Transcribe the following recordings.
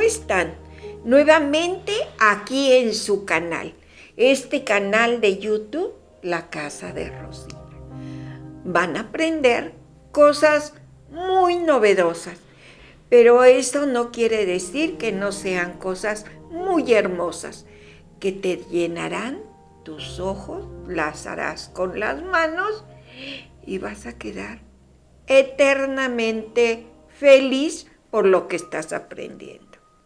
están? Nuevamente aquí en su canal, este canal de YouTube, La Casa de Rosina. Van a aprender cosas muy novedosas, pero eso no quiere decir que no sean cosas muy hermosas, que te llenarán tus ojos, las harás con las manos y vas a quedar eternamente feliz por lo que estás aprendiendo.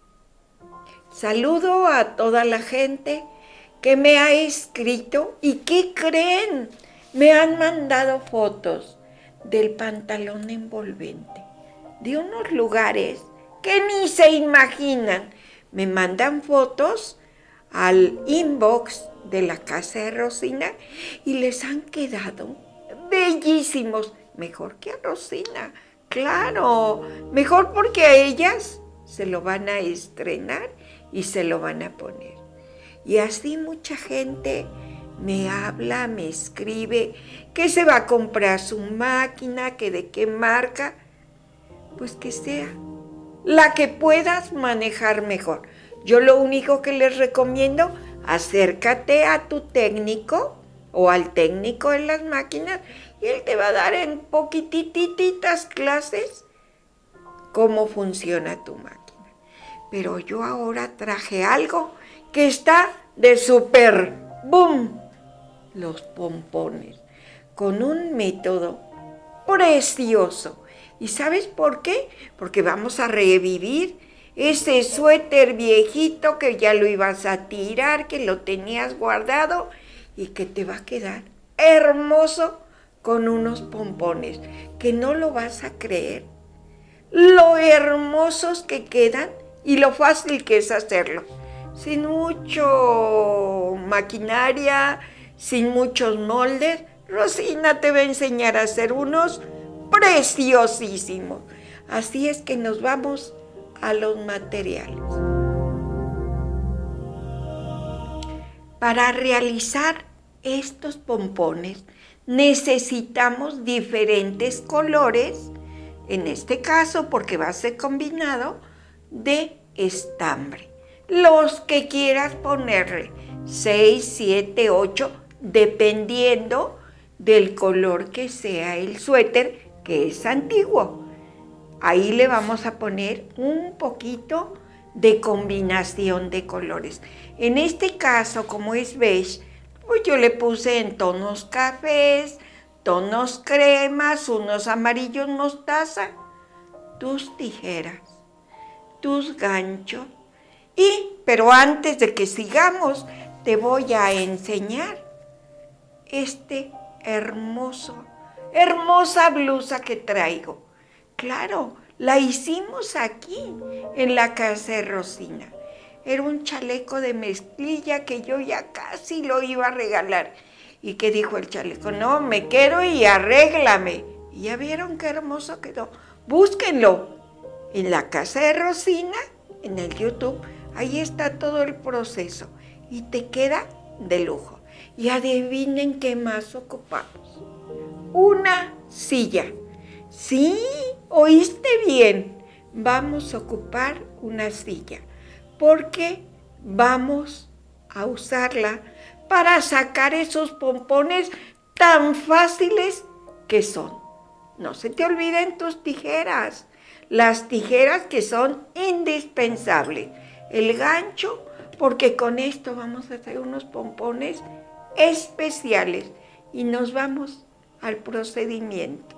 Saludo a toda la gente que me ha escrito y ¿qué creen? Me han mandado fotos del pantalón envolvente, de unos lugares que ni se imaginan. Me mandan fotos al inbox de La Casa de Rosina y les han quedado bellísimos, mejor que a Rosina, claro, mejor porque a ellas se lo van a estrenar y se lo van a poner. Y así mucha gente me habla, me escribe que se va a comprar su máquina, que de qué marca, pues que sea la que puedas manejar mejor. Yo lo único que les recomiendo, acércate a tu técnico o al técnico en las máquinas y él te va a dar en poquitititas clases cómo funciona tu máquina. Pero yo ahora traje algo que está de súper boom, los pompones, con un método precioso. ¿Y sabes por qué? Porque vamos a revivir ese suéter viejito que ya lo ibas a tirar, que lo tenías guardado y que te va a quedar hermoso con unos pompones, que no lo vas a creer, lo hermosos que quedan y lo fácil que es hacerlo, sin mucho maquinaria, sin muchos moldes. Rosina te va a enseñar a hacer unos preciosísimos. Así es que nos vamos a los materiales. Para realizar estos pompones necesitamos diferentes colores, en este caso porque va a ser combinado de estambre. Los que quieras ponerle, 6, 7, 8, dependiendo del color que sea el suéter, que es antiguo. Ahí le vamos a poner un poquito de combinación de colores. En este caso, como es beige, pues yo le puse en tonos cafés, tonos cremas, unos amarillos mostaza, tus tijeras, tus ganchos. Pero antes de que sigamos, te voy a enseñar este hermosa blusa que traigo. Claro, la hicimos aquí, en La Casa de Rosina. Era un chaleco de mezclilla que yo ya casi lo iba a regalar. ¿Y qué dijo el chaleco? No, me quedo y arréglame. Y ya vieron qué hermoso quedó. Búsquenlo en La Casa de Rosina, en el YouTube. Ahí está todo el proceso y te queda de lujo. Y adivinen qué más ocupamos. Una silla. Sí, oíste bien. Vamos a ocupar una silla porque vamos a usarla para sacar esos pompones tan fáciles que son. No se te olviden tus tijeras, las tijeras que son indispensables. El gancho, porque con esto vamos a hacer unos pompones especiales y nos vamos al procedimiento.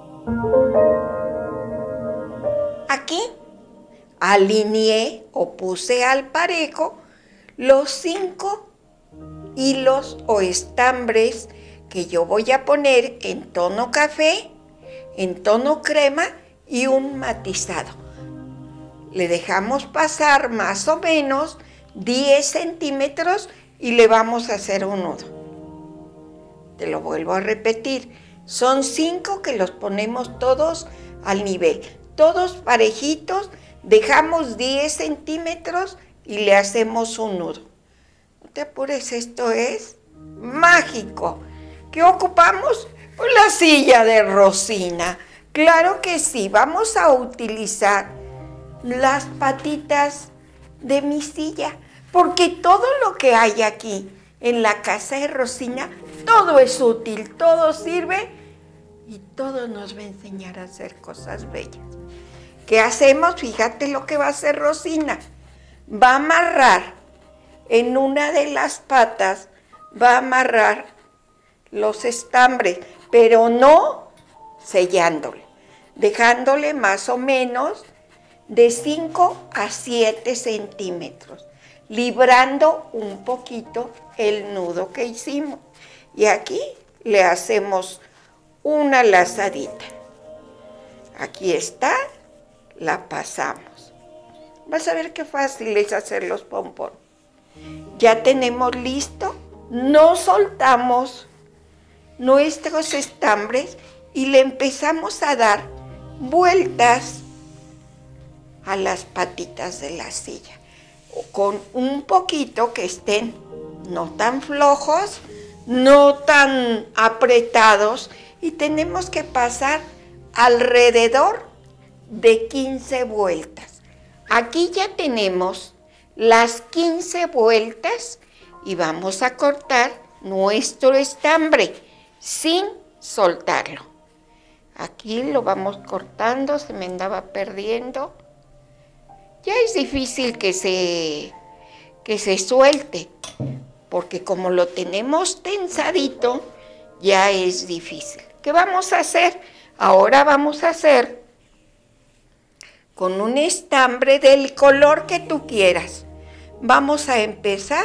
Aquí alineé o puse al parejo los 5 hilos o estambres que yo voy a poner en tono café, en tono crema y un matizado. Le dejamos pasar más o menos 10 centímetros y le vamos a hacer un nudo. Te lo vuelvo a repetir. Son 5 que los ponemos todos al nivel. Todos parejitos, dejamos 10 centímetros y le hacemos un nudo. No te apures, esto es mágico. ¿Qué ocupamos? Pues la silla de Rosina. Claro que sí, vamos a utilizar las patitas de mi silla, porque todo lo que hay aquí en la casa de Rosina, todo es útil, todo sirve y todo nos va a enseñar a hacer cosas bellas. ¿Qué hacemos? Fíjate lo que va a hacer Rosina. Va a amarrar en una de las patas, va a amarrar los estambres, pero no sellándole, dejándole más o menos de 5 a 7 centímetros, librando un poquito el nudo que hicimos. Y aquí le hacemos una lazadita. Aquí está, la pasamos. Vas a ver qué fácil es hacer los pompones. Ya tenemos listo, no soltamos nuestros estambres y le empezamos a dar vueltas a las patitas de la silla, con un poquito que estén no tan flojos, no tan apretados, y tenemos que pasar alrededor de 15 vueltas. Aquí ya tenemos las 15 vueltas y vamos a cortar nuestro estambre sin soltarlo. Aquí lo vamos cortando, se me andaba perdiendo. Ya es difícil que se suelte, porque como lo tenemos tensadito, ya es difícil. ¿Qué vamos a hacer? Ahora vamos a hacer con un estambre del color que tú quieras. Vamos a empezar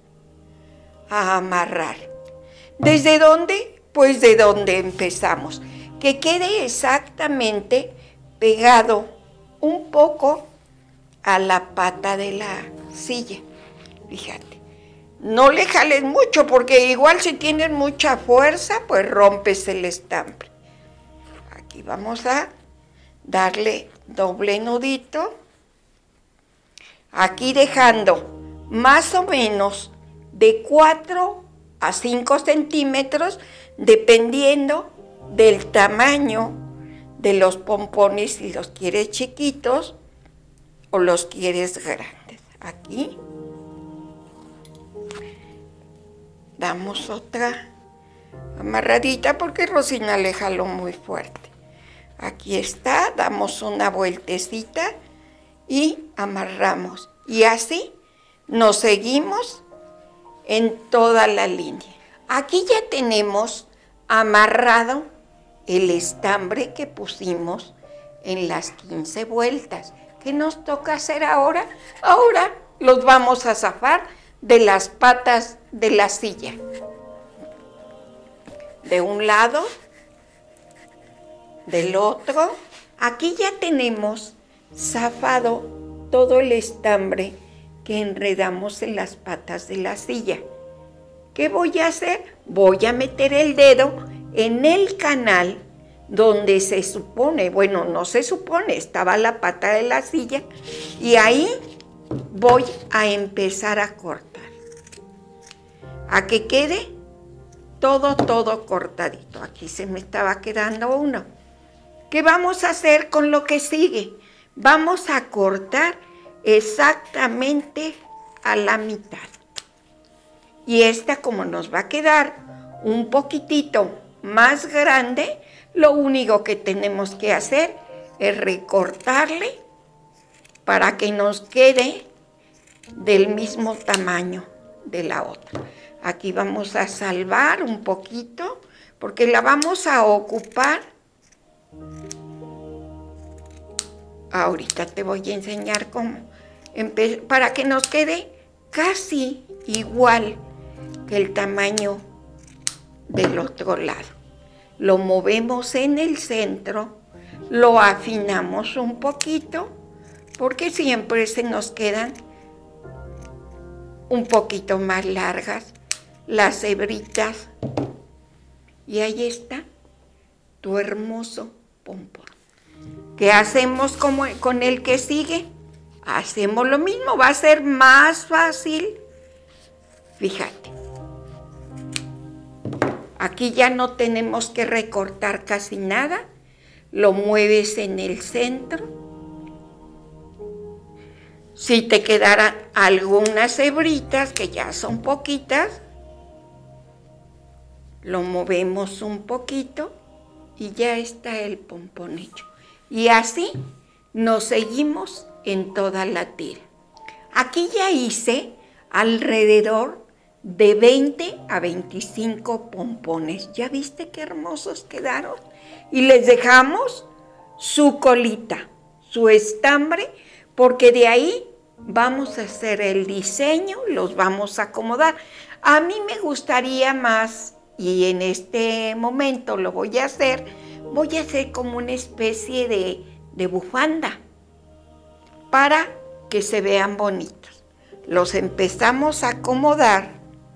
a amarrar. ¿Desde dónde? Pues de donde empezamos. Que quede exactamente pegado un poco a la pata de la silla. Fíjate, no le jales mucho porque igual si tienes mucha fuerza, pues rompes el estambre. Aquí vamos a darle doble nudito. Aquí dejando más o menos de 4 a 5 centímetros, dependiendo del tamaño de los pompones, si los quieres chiquitos o los quieres grandes. Aquí damos otra amarradita porque Rosina le jaló muy fuerte. Aquí está, damos una vueltecita y amarramos. Y así nos seguimos en toda la línea. Aquí ya tenemos amarrado el estambre que pusimos en las 15 vueltas. ¿Qué nos toca hacer ahora? Ahora los vamos a zafar de las patas de la silla. De un lado, del otro. Aquí ya tenemos zafado todo el estambre que enredamos en las patas de la silla. ¿Qué voy a hacer? Voy a meter el dedo en el canal donde se supone, bueno, no se supone, estaba la pata de la silla, y ahí voy a empezar a cortar. A que quede todo cortadito. Aquí se me estaba quedando uno. ¿Qué vamos a hacer con lo que sigue? Vamos a cortar exactamente a la mitad. Y esta, como nos va a quedar un poquitito más grande, lo único que tenemos que hacer es recortarle para que nos quede del mismo tamaño de la otra. Aquí vamos a salvar un poquito porque la vamos a ocupar. Ahorita te voy a enseñar cómo, para que nos quede casi igual que el tamaño del otro lado. Lo movemos en el centro, lo afinamos un poquito, porque siempre se nos quedan un poquito más largas las hebritas. Y ahí está tu hermoso pompón. ¿Qué hacemos con el que sigue? Hacemos lo mismo, va a ser más fácil. Fíjate. Aquí ya no tenemos que recortar casi nada. Lo mueves en el centro Si te quedaran algunas hebritas, que ya son poquitas, lo movemos un poquito y ya está el pompón hecho. Y así nos seguimos en toda la tira. Aquí ya hice alrededor de 20 a 25 pompones. ¿Ya viste qué hermosos quedaron? Y les dejamos su colita, su estambre, porque de ahí vamos a hacer el diseño, los vamos a acomodar. A mí me gustaría más, y en este momento lo voy a hacer como una especie de bufanda para que se vean bonitos. Los empezamos a acomodar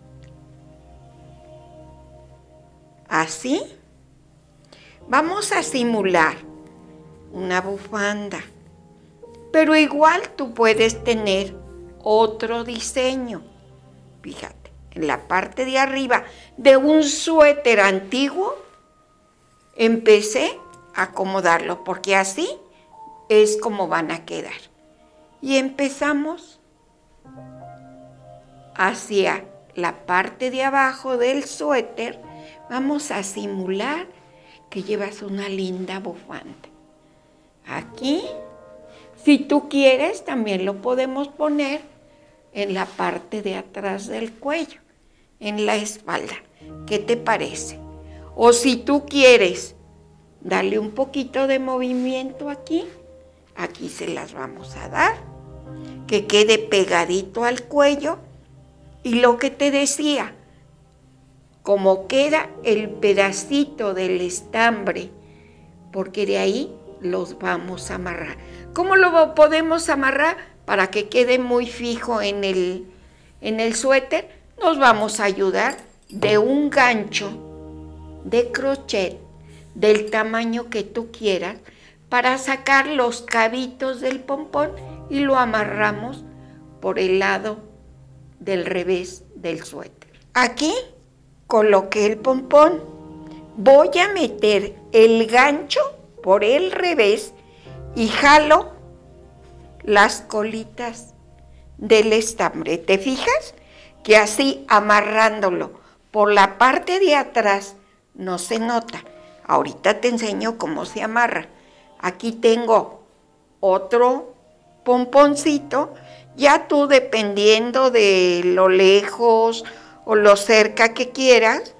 así. Vamos a simular una bufanda, pero igual tú puedes tener otro diseño. Fíjate, en la parte de arriba de un suéter antiguo, empecé a acomodarlo, porque así es como van a quedar. Y empezamos hacia la parte de abajo del suéter. Vamos a simular que llevas una linda bufanda. Aquí, si tú quieres, también lo podemos poner en la parte de atrás del cuello, en la espalda. ¿Qué te parece? O si tú quieres darle un poquito de movimiento aquí, aquí se las vamos a dar, que quede pegadito al cuello. Y lo que te decía, como queda el pedacito del estambre, porque de ahí los vamos a amarrar. ¿Cómo lo podemos amarrar? Para que quede muy fijo en el suéter, nos vamos a ayudar de un gancho de crochet del tamaño que tú quieras para sacar los cabitos del pompón y lo amarramos por el lado del revés del suéter. Aquí coloqué el pompón, voy a meter el gancho por el revés y jalo las colitas del estambre. ¿Te fijas? Que así amarrándolo por la parte de atrás no se nota. Ahorita te enseño cómo se amarra. Aquí tengo otro pomponcito. Ya tú, dependiendo de lo lejos o lo cerca que quieras,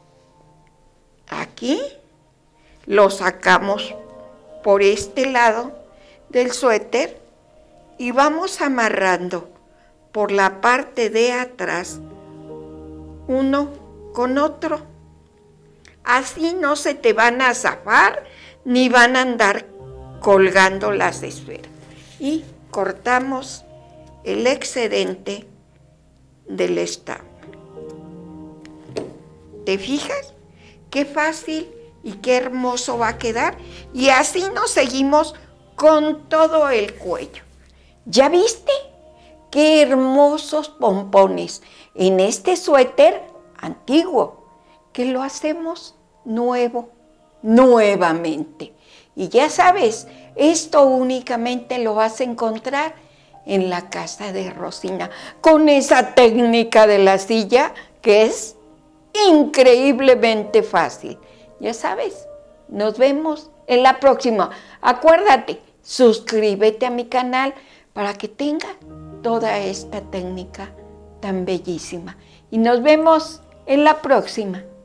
aquí lo sacamos por este lado del suéter y vamos amarrando por la parte de atrás uno con otro. Así no se te van a zafar ni van a andar colgando las esferas. Y cortamos el excedente del estambre. ¿Te fijas? Qué fácil y qué hermoso va a quedar. Y así nos seguimos con todo el cuello. ¿Ya viste? Qué hermosos pompones en este suéter antiguo, que lo hacemos nuevo, nuevamente. Y ya sabes, esto únicamente lo vas a encontrar en la casa de Rosina, con esa técnica de la silla que es increíblemente fácil. Ya sabes, nos vemos en la próxima. Acuérdate, suscríbete a mi canal para que tenga toda esta técnica tan bellísima. Y nos vemos en la próxima.